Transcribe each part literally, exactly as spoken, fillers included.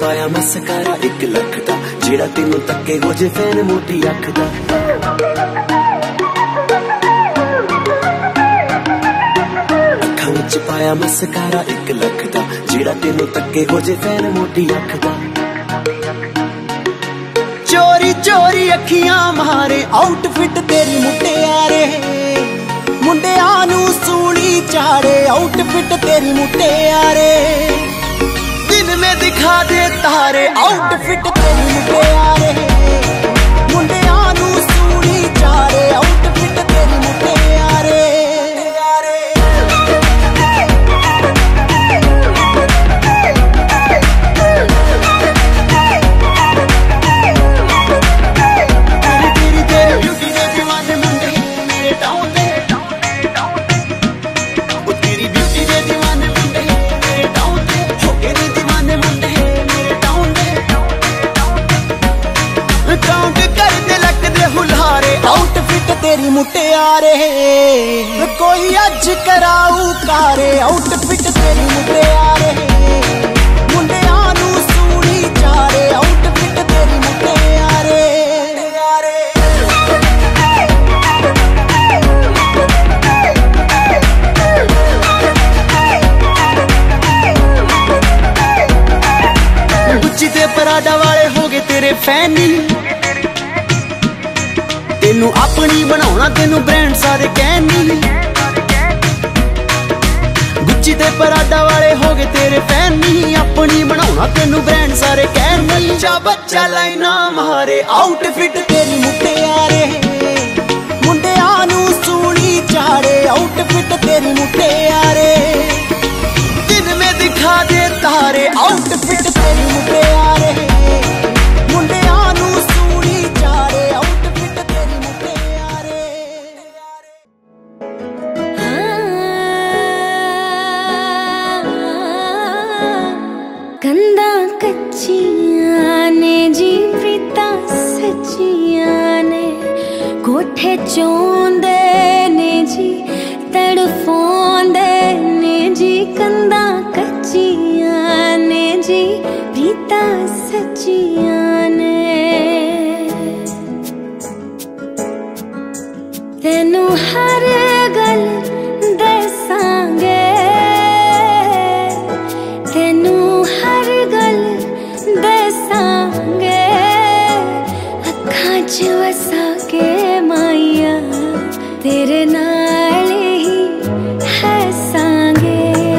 पाया मस्कारा एक लख दा, जेड़ा तेनू तक्के हो जे फैन मोटी अख दा। अखां विच पाया मस्कारा एक लख दा, जेड़ा तेनू तक्के हो जे फैन मोटी अख दा। चोरी चोरी अखियां मारे आउटफिट तेरी मुटियारे, मुंडिया नू सूली चाड़े आउटफिट तेरी मुटियारे। दिन में दिखा दे तारे आउटफिट तेरी मुटियारे, मुंडिया नू सूली चाड़े आउटफिट तेरी मुटियारे। तेरी मुटियारे कोई अज कराऊ कारे आउटफिट तेरी मुटियारे, मुंडिया नू सूली चाड़े आउटफिट तेरी मुटियारे। गुच्ची ते पराडा वाले हो गए तेरे फैनी, तेनू अपनी बनाना तेनू ब्रांड सारे कहनी। गुच्ची ते पराडा वाले हो गए तेरे फैनी, अपनी बनाना तेनू ब्रांड सारे कहनी। बच्चा बच्चा लाइना मारे आउटफिट तेरी मुटियारे, मुंडिया नू सूली चाड़े आउटफिट तेरी मुटियारे। दिन में दिखा दे तारे आउटफिट तेरी मुटियारे, मुंडिया नू सूली चाड़े आउटफिट तेरी मुटियारे। कंधा कच्चियां ने जी प्रीता सच्चियां ने, कोठे चौंदे ने जी तड़फोंदे ने जी। कंधा कच्चियां ने जी प्रीता सच्चियां ने, तेनू हर गल दसांगे, तेनू हर गल दसांगे। अखां च वसा के माइया तेरे नाल ही हसांगे,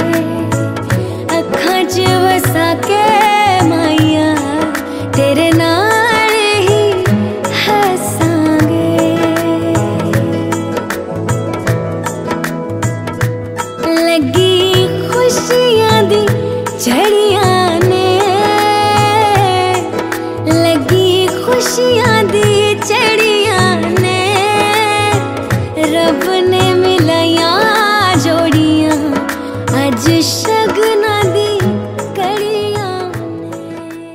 अखां च वसा के माइया तेरे नाल ही हसांगे। लगी खुशियां दी झड़ियां ने, लगी खुशियां दी झड़ियां ने। रब ने मिलाया जोड़ियां अज शगना दी कड़ियां ने।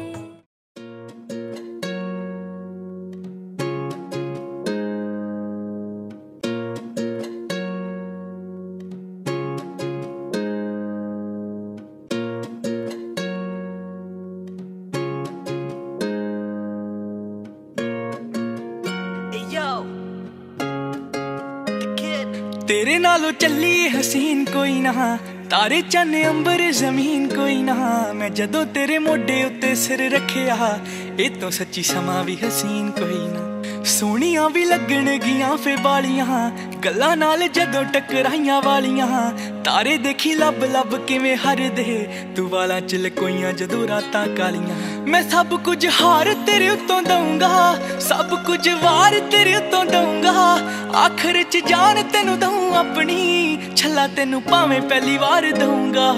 तेरे नालों चली हसीन कोई ना, तारे चन्ने अंबर जमीन कोई ना। मैं जदों तेरे मोढे उत्ते सिर रखिया, ए तो सच्ची समा भी हसीन कोई ना। सोहणियां भी लगण गियां फे बालियां, गल्लां नाल जदों टकराइयां वालियां। तारे देखी लब लब किवें हरदे, तू वालां च लकोइयां जदों रातां कालियां। मैं सब कुछ हार तेरे उत्तों दूंगा, सब कुछ वार तेरे उत्तों दूंगा। आखिर च जान तेनू दूं अपनी, छला तेनू भावें पहली वार दूंगा।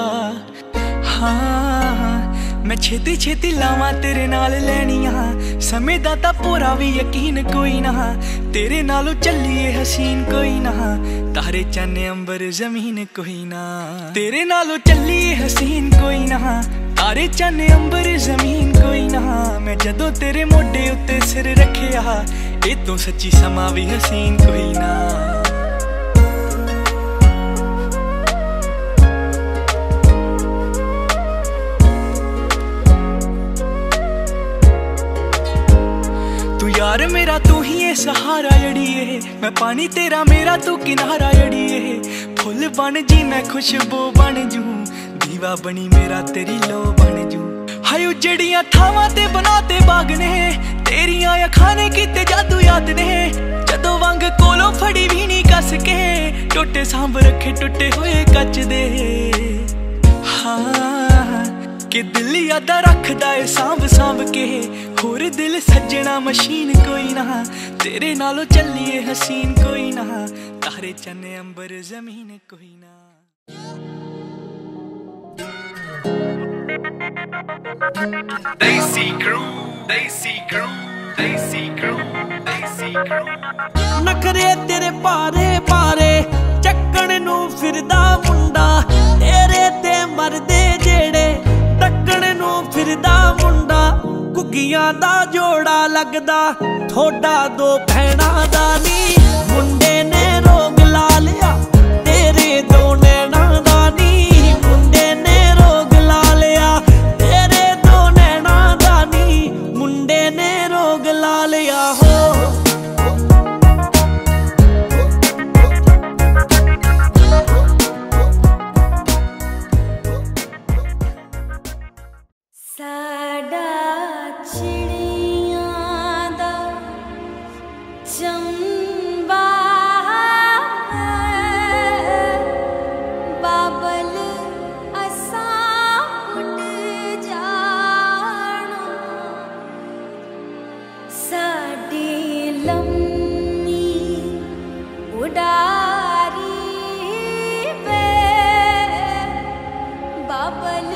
हाँ मैं छेती छेती लावां तेरे नाल लैनियां, समय दा तां पूरा भी यकीन कोई ना। तेरे नालों चलिए हसीन कोई ना, तारे चन्ने अंबर जमीन कोई ना। तेरे नालों चलिए हसीन कोई ना, तारे चन्ने अंबर जमीन कोई ना। मैं जदों तेरे मोढे उत्ते सिर रखिया, ए तो सच्ची समा भी हसीन कोई ना। तेरा तू ही है सहारा जड़िए, मैं पानी तेरा मेरा तू किनारा जड़िए। फुल बन जी मैं खुशबू बन जू, दीवा बनी मेरा तेरी लो बन जू। हाय उजड़ियां थावां ते बनाते बाग ने, तेरियां अखां ने कीते जादू याद ने। जदों वांग कोलों फड़ी भी नहीं कस के, टोटे सांभ रखे टुटे हुए कच दे। हाँ कि दिल यादा रखदा है सांभ सांभ के, होर दिल सज्जना मशीन कोई ना, तेरे नालों चलिए हसीन कोई ना, तारे चने अंबर जमीन कोई ना। देसी क्रू, देसी क्रू, देसी क्रू, देसी क्रू। नखरे तेरे पारे पारे चक्कण नू फिरदा मुंडा, तेरे ते मरदे जेड़े टक्कण नू फिरदा मुंडा। घुग्गियां दा जोड़ा लगदा थोड़ा दो भैणा दा नी, मुंडे ने रोग ला लिया तेरे दो नैना दा नी। मुंडे ने रोग ला लिया तेरे दो नैना दा नी, मुंडे ने रोग ला लिया हो। साडा चिड़ियां दा चंबा बाबल असां उड़ जाना, साडी लम्मी उडारी वे बाबल